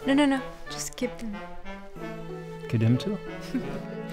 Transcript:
No, no, no. Just keep them. Keep them too?